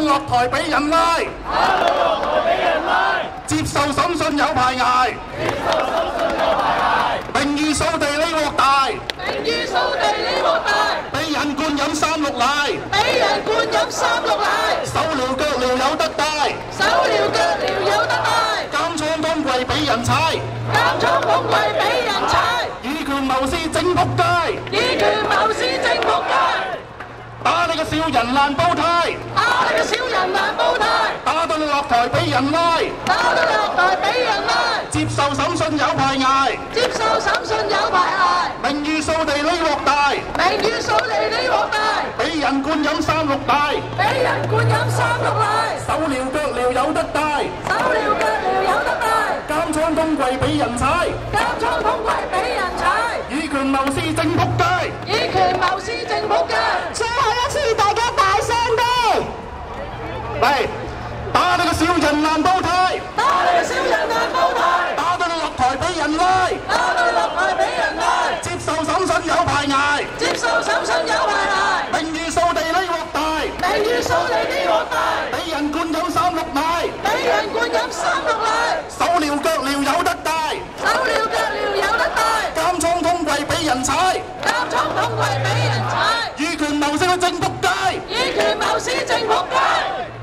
落台俾人拉，接受審訊有排捱，名譽掃地呢鑊大，俾人灌飲三六奶，手撩腳撩有得帶，監倉通櫃俾人踩，以權謀私整仆街，打你個小人爛煲呔，打到你落台俾人拉，接受審訊有排捱，名譽掃地呢鑊大，俾人灌飲三六奶，手撩腳撩有得帶，監倉通櫃俾人踩，以權謀私整仆街。 最後一次，大家大聲啲！ 嚟，打你個小人爛煲呔，打到你落台俾人拉，接受審訊有排捱，名譽掃地呢鑊大，俾人灌飲三六奶，手撩腳撩有得帶，監倉通櫃俾人踩，以權謀私去正仆街。